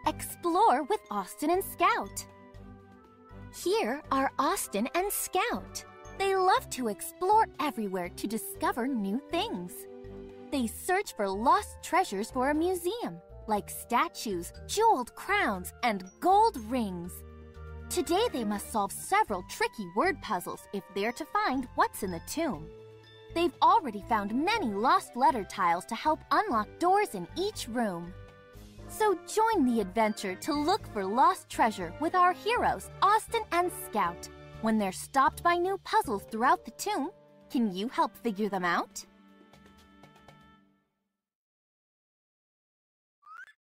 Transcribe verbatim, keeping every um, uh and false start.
Explore with Austin and Scout. Here are Austin and Scout. They love to explore everywhere to discover new things. They search for lost treasures for a museum, like statues, jeweled crowns, and gold rings. Today they must solve several tricky word puzzles if they're to find what's in the tomb. They've already found many lost letter tiles to help unlock doors in each room. So join the adventure to look for lost treasure with our heroes, Austin and Scout. When they're stopped by new puzzles throughout the tomb, can you help figure them out?